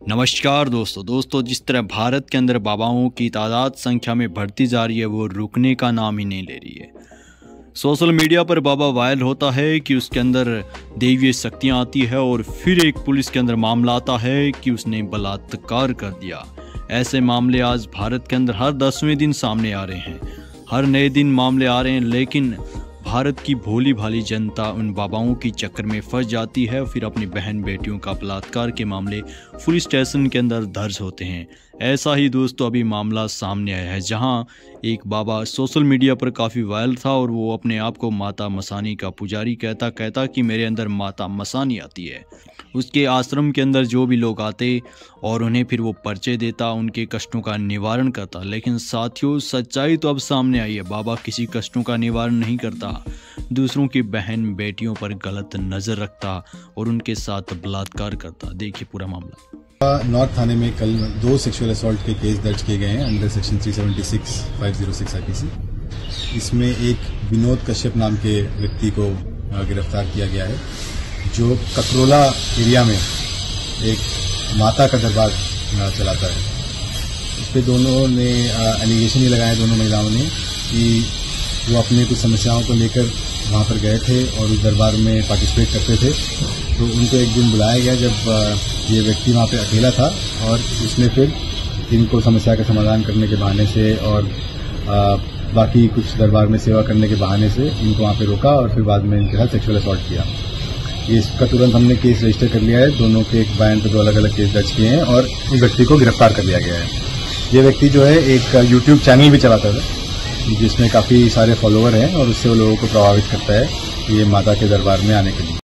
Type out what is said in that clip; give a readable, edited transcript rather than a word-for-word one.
नमस्कार दोस्तों जिस तरह भारत के अंदर बाबाओं की तादाद संख्या में बढ़ती जा रही है वो रुकने का नाम ही नहीं ले रही है। सोशल मीडिया पर बाबा वायरल होता है कि उसके अंदर दैवीय शक्तियां आती है और फिर एक पुलिस के अंदर मामला आता है कि उसने बलात्कार कर दिया। ऐसे मामले आज भारत के अंदर हर 10वें दिन सामने आ रहे हैं, हर नए दिन मामले आ रहे हैं, लेकिन भारत की भोली भाली जनता उन बाबाओं की चक्कर में फंस जाती है, फिर अपनी बहन बेटियों का बलात्कार के मामले पुलिस स्टेशन के अंदर दर्ज होते हैं। ऐसा ही दोस्तों अभी मामला सामने आया है जहां एक बाबा सोशल मीडिया पर काफ़ी वायरल था और वो अपने आप को माता मसानी का पुजारी कहता कि मेरे अंदर माता मसानी आती है। उसके आश्रम के अंदर जो भी लोग आते और उन्हें फिर वो पर्चे देता, उनके कष्टों का निवारण करता। लेकिन साथियों सच्चाई तो अब सामने आई है, बाबा किसी कष्टों का निवारण नहीं करता, दूसरों की बहन बेटियों पर गलत नज़र रखता और उनके साथ बलात्कार करता। देखिए पूरा मामला। नॉर्थ थाने में कल 2 सेक्सुअल असॉल्ट के केस दर्ज किए गए हैं अंडर सेक्शन 376 506 आईपीसी। इसमें एक विनोद कश्यप नाम के व्यक्ति को गिरफ्तार किया गया है जो ककरोला एरिया में एक माता का दरबार चलाता है। इस पे दोनों ने एलिगेशन ही लगाए, दोनों महिलाओं ने, कि वो अपने कुछ समस्याओं को लेकर वहाँ पर गए थे और उस दरबार में पार्टिसिपेट करते थे। तो उनको एक दिन बुलाया गया जब ये व्यक्ति वहाँ पे अकेला था और उसने फिर इनको समस्या का समाधान करने के बहाने से और बाकी कुछ दरबार में सेवा करने के बहाने से इनको वहाँ पे रोका और फिर बाद में इनके साथ सेक्सुअल असॉल्ट किया। इसका तुरंत हमने केस रजिस्टर कर लिया है। दोनों के एक बयान पर 2 अलग अलग केस दर्ज किए हैं और इस व्यक्ति को गिरफ्तार कर लिया गया है। ये व्यक्ति जो है एक यूट्यूब चैनल भी चलाता था जिसमें काफ़ी सारे फॉलोअर हैं और उससे वो लोगों को प्रभावित करता है ये माता के दरबार में आने के लिए।